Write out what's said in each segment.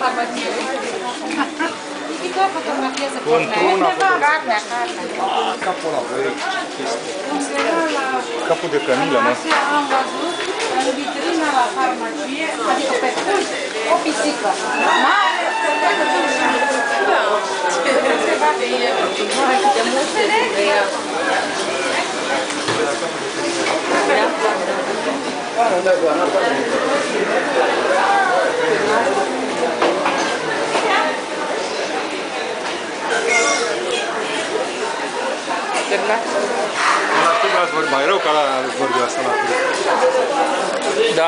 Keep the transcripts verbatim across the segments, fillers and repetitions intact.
farmacie. Fotografiază carnea, carnea. Capul ăla, băi, capul de cămilă, mă. Am văzut în vitrina la farmacie, adică pe curs, o pisică mare, da, câteva de multe de ea. La tine ați vorbit mai rău ca la vorbit asta la tine. Da.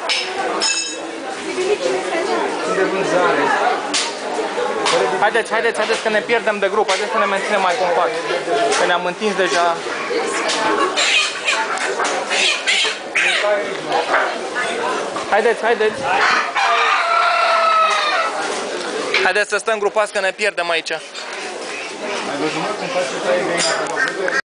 De vânzare. Haideți, haideți, haideți că ne pierdem de grup, haideți să ne menținem mai compact. Că ne-am întins deja. Haideți, haideți. Haideți să stăm grupați că ne pierdem aici. Ai văzut cum faci să tai găina?